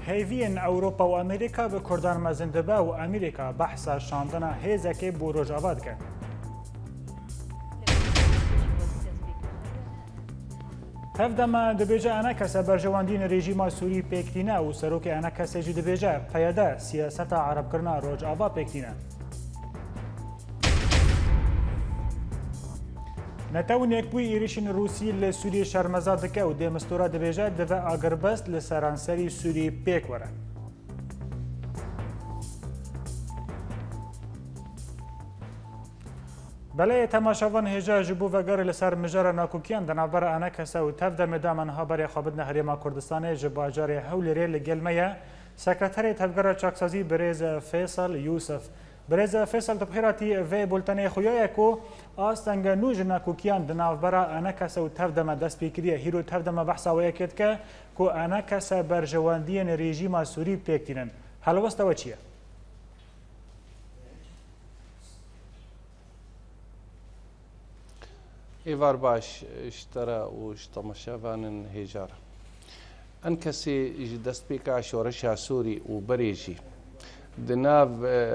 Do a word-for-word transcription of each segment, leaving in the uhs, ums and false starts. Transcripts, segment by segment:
هیوین اوروپا و امریکا به کردان مزندبه و امریکا بحث شاندن هیزکی بو روجاوات کرد. هفدما دبیجه انا کس برجواندین رژیم سوری پیکتینه و سروک انا کس جی دبیجه پیاده سیاست عرب کرنا روجاوا پیکتینه. نتاونێک بووی ئێریشین رووسی لە سووری شەرمەزا دکە و دێمەستۆرە دەبێژە دەبە ئاگربەست لە سەرانسەری سووری پێک وەرە. بەلەیە تەماشاوان هێژە ji بۆ vegere li ser mijara nakûkiyan di navbera ene kese û tev demê damanha berê xwebitna Herêma Kurdistanê ji bajarê Hewlêrê li gel me ye Sekreterê Tevgera Çaksazî Birêz Fêsal Yûsif. Birêz Fêsal dixêratî vê bultenê xuya ku astenga nû ji nakûkiyan di navbera ene kese û tev deme destpêkiriye hîro tev deme behsa wê yekê dike ku ene kese berjewandiyên rejîma Sûrî pêktînin. Helwesta we çi ye? إيفار باش اشترى واشتمشافان هيجار أنكسي دست بيكا شورشها سوري وبريجي دناف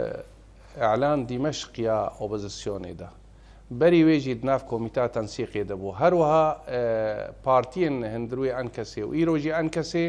إعلان دمشق يا أوبوزيسيوني ده بري ويجي دناف كوميتا تنسيقي دبو هروها بارتين هندروي أنكسي وإيروجي أنكسي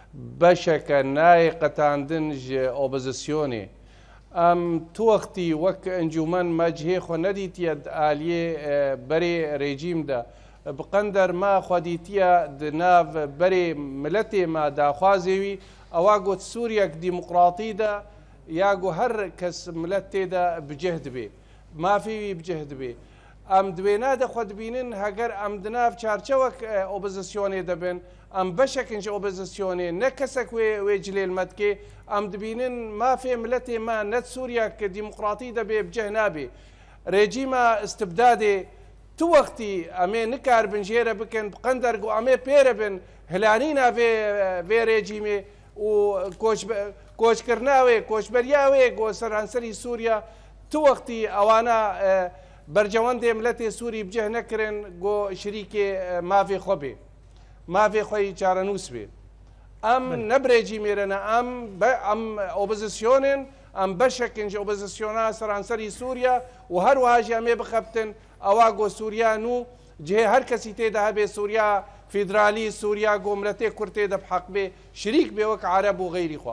بشك نايقة دنج أوبوزيسيوني ام تو وقتی وک انجمن مجهی خو ندیت ید آلیه بری رژیم ده بقندر ما خودیتیا دناو بری ملتی ما داخوازیوی اواگو سوریا ديمقراطي ده یاگو هر کس ملتی ده بجهد بی ما فی بجهد بی ام دوینا ده خود بینن هگر ام دناف چارچوک اپوزیسیونی دبن ام بشکنج اپوزیسیونی نکسک وی وی جلیل مدکی ام دبینن ما في ملتي ما نت سوريا كديمقراطي دبي بجهنابي رجيم استبدادي تو وقتي امي نكار بنجيره بكن بقندرق امي بيربن هلانينا في في رجيمي وكوش كوش كرناوي كوش برياوي كو سرانسري سوريا تو وقتي اوانا برجواندي ملتي سوري بجه نكرن جو شريكي ما في خبي ما في خوي چارنوس بي ام نبرجي ميرنا ام ام اوبوزيسيونن ام بشكنج اوبوزيسيونا سرانسري سوريا وهر واجي امي بخبتن اواغو سوريا نو جه هر كسي تيدا به سوريا فيدرالي سوريا قوملتي كرتي دب حق به شريك به وك عرب وغيري خو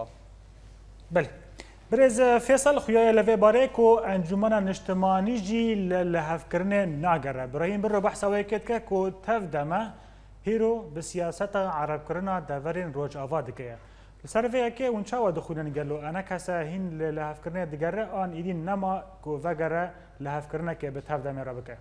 بله برز فيصل خويا لفي باريكو انجمن اجتماعي جي لهفكرنا ناغره ابراهيم بر بحث ويكتك كو تفدمه هيرو بسياسة عرب كرنا دافرين روج آفاد كيا. السرفيه كي ونشاو دخولن قالوا أنا كساهين لهف كرنا دقرة آن إيدين نما كو فجرة لهف كرنا كي بتهف دم ربكه.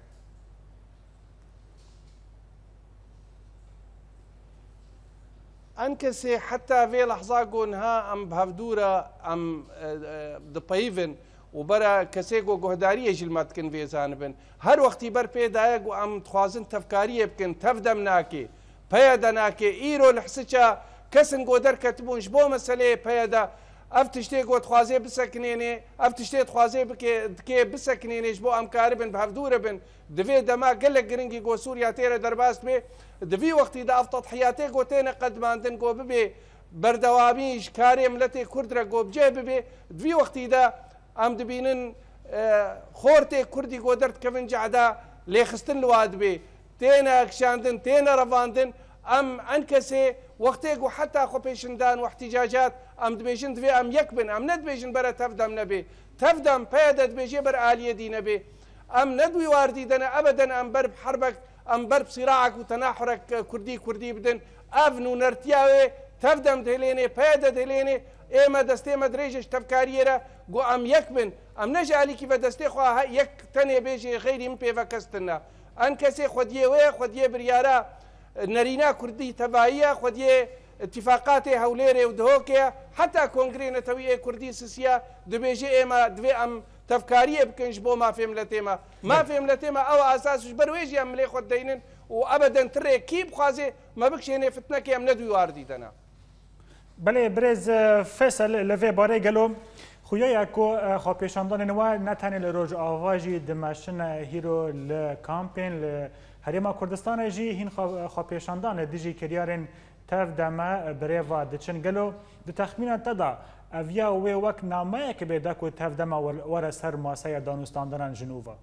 أنكسي حتى في لحظة قونها أم بهفدورة أم دبايفن وبرا كسيكو جهدارية جلمات كن في زانبن هر وقت بر بيدايق وأم تخازن تفكارية بكن تفدم ناكي بيدا ناكي إيرو لحسيتشا كسن قدر كتبون شبو مسألة بيدا أفتشتي قو تخازي بسكنيني أفتشتي تخازي بكي دكي بسكنيني شبو أم كاربن بهفدورة بن دفي دما قلق جرينجي قو سوريا تيرا درباست بي دفي وقت دا أفضل حياتي قو تينا قد ما عندن قو ببي بردواميش كاري ملتي كردرا قو بجي ببي دفي وقت دا ام دبینن خورتي كردي قدرت كفن جعدا ليخستن الواد بي تينا كشاندن تينا رفاندن ام انكسي وقتي حتى خو بيشندان واحتجاجات ام دبيجن دبي ام يكبن ام ندبيجن برا تفدم نبي تفدم بيدت بيجي بر آلية دي نبي ام ندوي واردي دنا ابدا ام برب حربك ام برب صراعك وتناحرك كردي كردي بدن افنو نرتياوي تفدم دهليني بيدت دهليني ايما دستي مدريجش تفكاريرا قو ام يكمن ام نجي علي كيف دستي خو يك تاني بيجي غيري من بيفكستنا ان كسي خديه وي خديه بريارا نرينا كردي تبعيه خديه اتفاقات هوليري ودهوكيا حتى كونغري نتويه كردي سيسيا دبيجي ايما دبي ام تفكاريه بكنش بو ما في ملتيما ما في ملتيما او اساس برويجي ام لي خدينن وابدا تري كيب خازي ما بكش هنا فتنك ام ندوي واردي دنا بله برز فیصل لفه باره گلو خویا کو خاپیشاندن نوا نتنی لروج آواجی دمشن هیرو لکامپین هەرێما کوردستانە ژی هین خۆپێشاندانە دژی کریارên tev deme birêva diçin gelo di texmîna te da eviya wê wek nameyekê bêde ku tev dema were ser maseya danûstandanan Jinûva.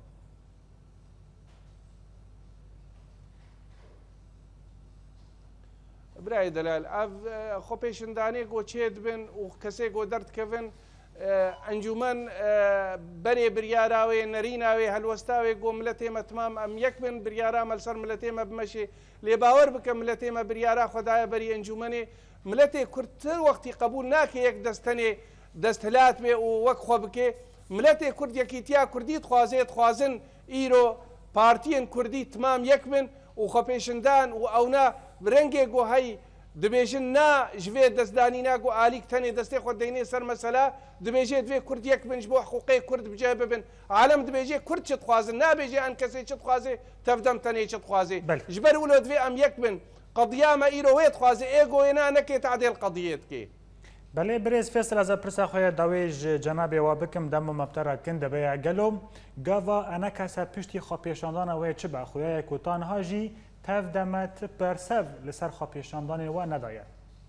برای دلال اف خۆپێشندانێ گۆ چێ دبن و کەسێک گۆ دەردکەون ئەنجومەن بەرێ بریاراوێ نەریناوێ هەلوەستاوێ گۆ ملەتێمە تمام ئەم یەک بن بریارا مەلسەر ملەتێمە بمەشێ لێ باوەڕ بکە ملەتێمە بریارا خۆدایە بەری ئەنجومەنێ ملەتێ کورتتر وەختی قبول ناکە یەک دەستەنێ دەستهلات بێ و وەک خۆ بکێ ملەتێ کورد یەکیتیا کوردی خوازێت خوازن ئیرۆ پارتیên کوردی تمام یەک بن و خۆپێشندان و ئەونا برنگێک گۆ هەی دبێژن نا ژێ دەستدانی ناگو ئالیک تەنێ دەستێ خۆ دەینێ سەر مەسەلا دبێژێت دوێ کورد یەک بنج بۆ حقوقی کورد بجێ ببن عالم دبێژێ کورد چت خوازن نابێژێ ئەن کەسێ چت خوازێ تەفدەم تەنێ چت خوازێ ژبەر ولۆ دوێ ئەم یەک بن قەضیامە ئیرۆ وێت خوازێ ئێگۆێنا نەکێت عادێل قەضیەت کێ بەڵێ برێز فێسل ئەزە پرسا خۆیە داوێژ جەنابێ وا بکەم دەم و مەبتەرە کن دەبەیە گەلۆم گاوا ئەنە کەسە پشتی خۆپێشاندانەوەی چ بە خویایە کوتانهاژی tev deme ti bersev li ser xwepêşandanên we nedaye.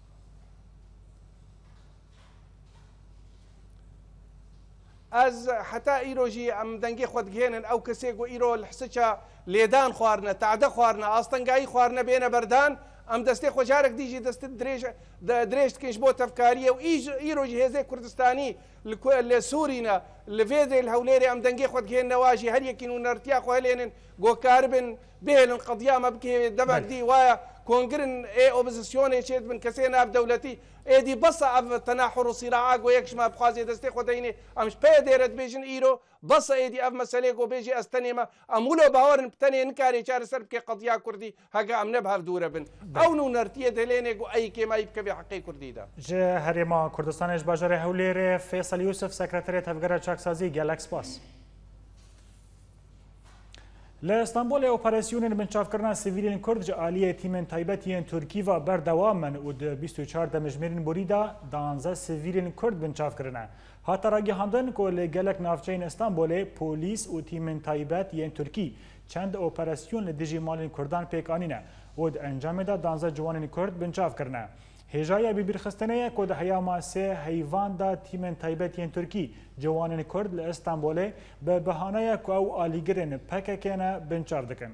Ez heta îrojî em dengê xwe digihênin ew kesê ku îro li hisiça lêdan xwarine, te'de xwarine, astengayî xwarine bêne berdan, em destê xwe carek dî jî destê dirêj dikin ji bo tevkariyê û îro jî Hêzê Kurdistanî li Sûrîne li vê dê li Hewlêrê em dengê xwe digihêne wa jî her yekîn û nertiya xwe helênin gokaribin bêhêlin qediya me bikê debek dî waya kongirin ê opozisyonê çê dibin kesê nav dewletî êdî besa ev tenahur û sîraa got yek ji me bixwazê destê xwe deyînê em ji pê dêre dibêjin îro besa êdî ev meselê got bêjî ez tenê me em wilo bawerin bi tenê nikarê çareser bike qediya Kurdî hege em ne bi hev dûre bin ew nû nertiyê delênê got eyî kêmayî bikevê heqê Kurdî de. Ji Herêma Kurdistanê ji bajarê Hewlêrê Fêsal Yusuf Sekreterê Tevgera Çaksazî gelek spas. Li Stenbolê operasyonên binçavkirina sivîlên Kurd ji aliyê tîmên taybetiyên Tirkî ve berdewam in û di bîst û çar demijmêrên borî de danze sivîlên Kurd binçavkirine. Hata ragihandin ku li gelek navçeyên Stenbolê polîs û tîmên taybet yên Tirkî çend operasyon li dijî malên Kurdan pêk anîne û di encamê de danze ciwanên Kurd binçavkirine. Hêjaya bîbîrxistinê ku di heyama sê heyvan da tîmên taybetiyên Tirkî ciwanên Kurd li Stenbolê bi bihaneya ku ew alîgirên P K K ne binçav dikin.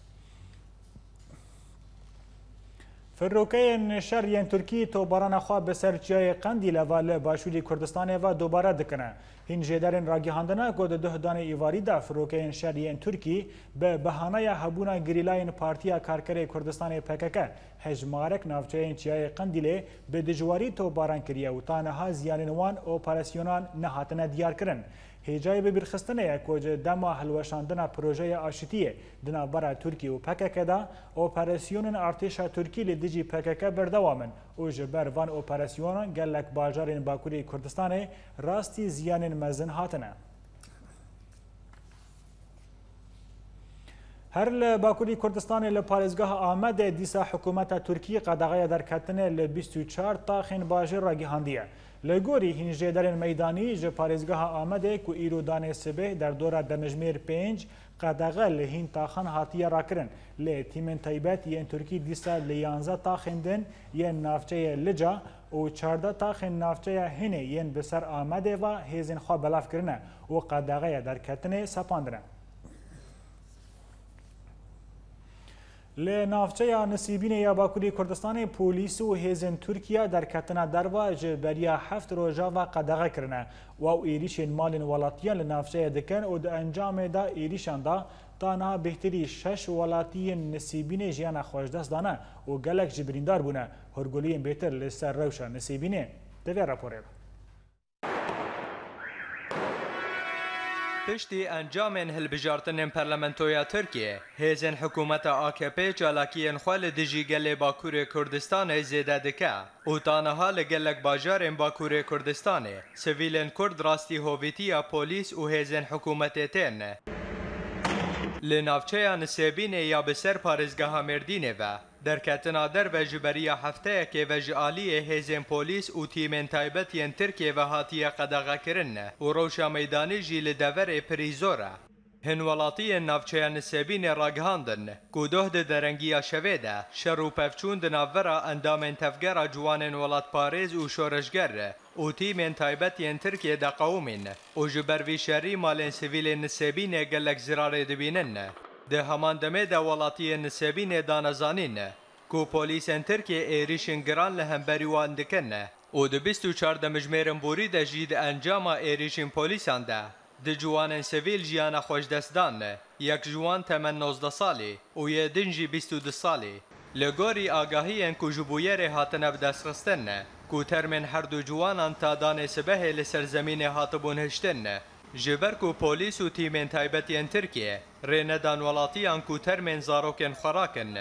Firokeyên şer yên Tirkî tobarana xwe bi ser çiyayê Qendîlê ve li başûrê Kurdistanê ve dobare dikine. Hîn jêderên ragihandine ku di duh danê îvarî de firokeyên şer yên Tirkî bi bihaneya hebûna girîlayên Partiya Karkerê Kurdistanê P K K hejmarek navçeyên çiyayê Qendîlê bi dijwarî tobaran kiriye û taneha ziyanên wan operasyonan nehatine diyarkirin. Hêcayê bibîrxistinê ku ji dema hilweşandina projeya aşitiyê di navbera Tirkî û P K K da operasyonên artêşa Tirkî li dijî P K K berdewam in û ji ber van operasyonan gelek bajarên Bakurê Kurdistanê rastî ziyanên mezin hatine. Her li Bakurê Kurdistanê li parêzgeha Amedê dîsa hikûmeta Tirkî qedexeya derketinê li bîst û çar taxên bajêr ragihandiye. Li gorî hîn jêderên meydanî ji parêzgeha Amedê ku îro danê sibêh derdora demijmêr pênc qedexe li hîn taxan hatiye rakirin. Lê tîmên taybet yên Tirkî dîsa li yanze taxên din yên navçeyê Lica û çarda taxên navçeya Hinê yên bi ser Amedê ve hêzên xwe belav kirine û qedexeya derketinê sepandine. Li navçeya Nisîbînê ya Bakurê Kurdistanê polîs û hêzên Tirkiye derketina derva ji beriya heft roja ve qedexe kirine. Waw êrişên malên welatiyan li navçeyê dikin û di encamê de êrişan da taniha bêhtirî şeş welatiyên Nisîbînê jiyana xweşdest dane û gelek ji birîndar bûne. Hûrguliyên bêtir li ser rewşa Nisîbînê di vê raporê. Piştî encamên hilbijartinên parlamentoya Tirkiye, hêzên hikûmeta A K P çalakiyên xwe li dijî gelê Bakurê Kurdistanê zêde dike û taniha li gelek bajarên Bakurê Kurdistanê sivîlên Kurd rastî hovîtiya polîs û hêzên hikûmetê tên ne. Li navçeya Nisêbînê ya bi ser parêzgeha Mêrdînê ve derketina derve ji beriya hefteyekê ve ji aliyê hêzên polîs û tîmên taybet yên Tirkiye ve hatiye qedexekirin ne û rewşa meydanî jî li deverê pirî zor e. هن وڵاتیە ناوچەیان نسێبینێ ڕاگەهاندن کو دۆه di derengîya şevê de şer û pevçûn di navbera endamên tevgera ciwanên welatparêz û şoreşger û tîmên taybet yên Tirkiye de qewimîn û ji ber vî şerî malên sivîlên nisêbînê gelek zirarê dibînin. Di heman demê de welatiyên nisêbînê danezanîn ku polîsên Tirkiye êrişên giran li hemberî wan dikin û di bîst û çar demijmêrên borî de jî di encama êrişên polîsan de di ciwanên sivîl jiyana xweşdestdan yek ji wan temen nozde salî û yê din jî bîst û du salî. Li gorî agahiyên ku ji bûyerê hatine bidestxistin ku termên her du ciwanan ta danê sibehê li ser zemînê hatibûn hiştin. Ji ber ku polîs û tîmên taybet yên Tirkiye rê nedan welatiyan ku termên zarokên xwe rakin.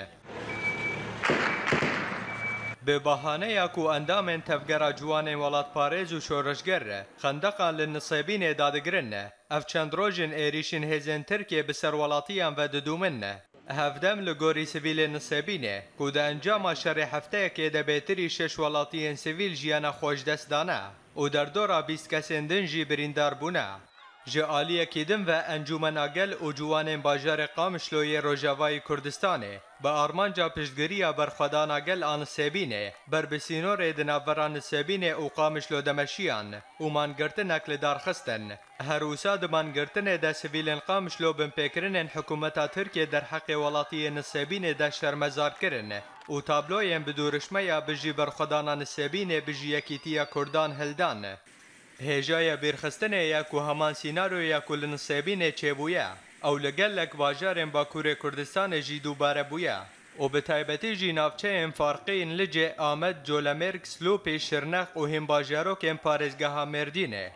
Bi bahaneya ku endamên tevgera ciwanên welatparêz û şoreşger xendeqan li nisêbînê dadigirin, ev çend rojên êrişên hêzên Tirkiye bi ser welatiyan ve didûmin. Hevdem li gorî sivîlên nisêbînê ku di encama şerê hefteyekê de bêtirî şeş welatiyên sivîl jiyana xweşdest dane û derdora bîst kesên din jî birîndar bûne. Ji aliyekî din ve Encûmena Gel û ciwanên bajarê Qamişloyê Rojavayê Kurdistanê bi armanca piştgiriya berxwedana gel a nisêbînê ber bi sînorê di navbera Nisêbînê û Qamişlo de meşiyan û mangirtinek li darxistin. Her wisa di mangirtinê de sivîlên Qamişlo bin pêkirinên hikûmeta Tirkiye derheqê welatiyê Nisêbînê de şermezar kirin û tabloyên bi dûrişmeya bi jî berxwedana Nisêbînê bi jî yekîtiya Kurdan hildan. Hêjaya bêrxistinê ye ku heman sînaroya ku li Nisêbînê çêbûye ew li gelek bajarên Bakurê Kurdistanê jî dûbare bûye û bi taybetî jî navçeyên farqiyên Licê, Amed, Colemêrg, Slûpî, Şirnex û hîn bajarokên parêzgeha Mêrdînê.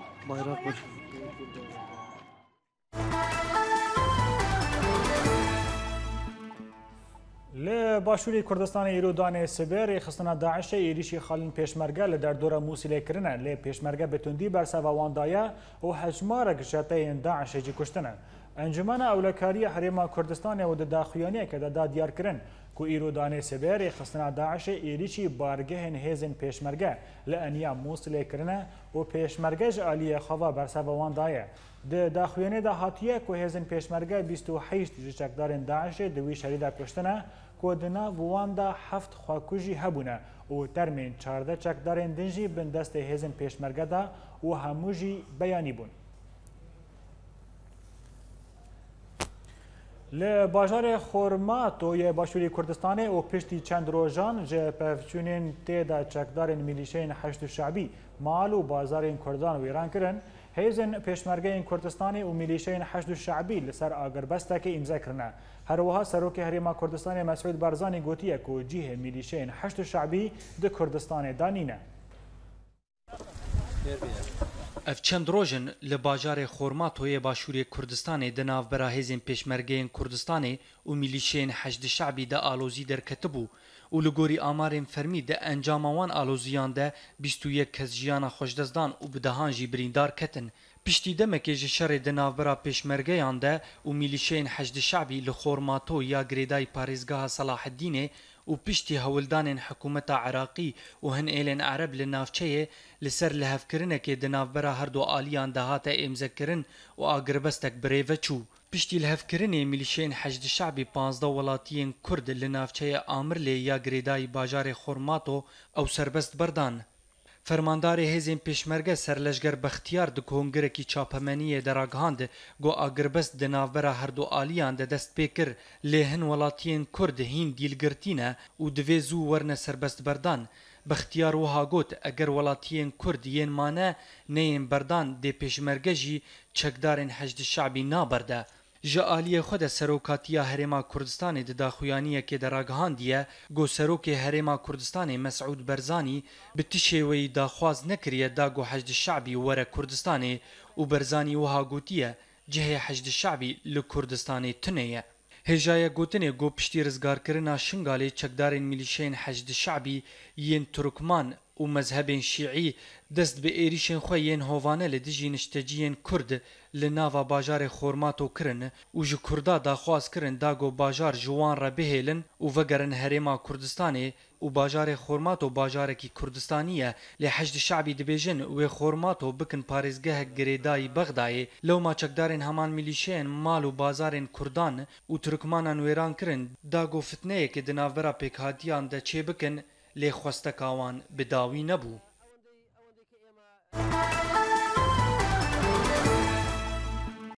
Li Başûrê Kurdistanê îro danê Sibêrê xistina Daişê êrişî xalên pêşmerge li derdora Musîlê kirine. Lê pêşmerge bi tundî berseva wan daye û hejmarek jeteyên Daişê jî kuştine. Encûmena Ewlekariya Herêma Kurdistanê û di daxuyaniyeke de da diyar kirin ku îro danê Sibêrê xistina Daişê êrişî bargehên hêzên pêşmerge li eniya Musîlê kirine û pêşmerge ji aliyê xwe berseva wan daye. Di daxuyanê de hatiye ku hêzên pêşmerge bîst û heşt ji çekdarên Daişê di wî şerî de kuştine ku di nav wan de heft xwekû jî hebûne û termên çardeh çekdarên din jî bin destê hêzên pêşmerge de û hemû jî beyanî bûn. Li bajarê Xormatoyê Başûrê Kurdistanê û piştî çend rojan ji pevçûnên tê de çekdarên milîşeyên Heşd û Şeibî mal û bazarên Kurdan wêran kirin, hêzên pêşmergeyên Kurdistanê û milîşeyên Heşd û Şeibî li ser agirbestekê îmza kirine. Herwiha Serokê Herêma Kurdistanê Mesûd Barzanî gotiye ku cihê milîşeyên Heşd û Şeibî di Kurdistanê de nîne. Ev çend rojin li bajarê Xormatoyê Başûrê Kurdistanê di navbera hêzên pêşmergeyên Kurdistanê û milîşeyên Heşd û Şeibî de alozî derketibû û li gorî amarên fermî de encama wan aloziyan de bîst û yek kes jiyana xweşdestdan û bi dehan jî birîndar ketin. Piştî demekê ji şerê di navbera pêşmergeyan de û milîşeyên Heşd û Şeibî li Xormato ya girêdayî parêzgeha Salaheddînê û piştî hewildanên hikûmeta Iraqî û hin êlên Ereb li navçeyê li ser lihevkirinekê di navbera her du aliyan de hate êmzekirin û agirbestek birêve çû. Piştî lihevkirinê milîşeyên Heşd û Şeibî panzdeh welatiyên Kurd li navçeya Amirlê ya girêdayî bajarê Xormato ew serbest berdan. Fermandarê hêzên pêşmerge serleşger Bextiyar di kongirekî çapemeniyê de ragihand got agirbest di navbera her du aliyan de dest pê kir lê hin welatiyên Kurd hîn dîlgirtî ne û divê zû werne serbest berdan. Bextiyar wiha got eger welatiyên Kurd yên mane neyên berdan dê pêşmerge jî çekdarên Heşd û Şeibî naberde. Ji aliyê xwe de Serokatiya Herêma Kurdistanê di daxuyaniyekê de ragihandiye got Serokê Herêma Kurdistanê Mesûd Barzanî bi tişê wê daxwaz nekiriye da got Heşd û Şeibî were Kurdistanê û Barzanî wiha gotiye cihê Heşd û Şeibî li Kurdistanê tune ye. Hêjaya gotinê got piştî rizgarkirina Şingalê çekdarên milîşeyên Heşd û Şeibî yên Turkman و مذهبên şîî dest bi êrişên xwe yên hovane li dijî nişteciyên Kurd li nava bajarê Xormato kirin û ji Kurda daxwaz kirin da got bajar ji wan re bihêlin û vegerin Herêma Kurdistanê û bajarê Xormato bajarekî Kurdistanî ye lê heşd şeعبî dibêjin wê Xormato bikin parêzgehek girêdayî Bexdayê lewma çekdarên heman milîşeyên mal û bazarên Kurdan û Tirkmanan wêran kirin da got fitneyekê di navbera pêkhatiyan de çê bikin lê xwesteka wan bi dawî nebû.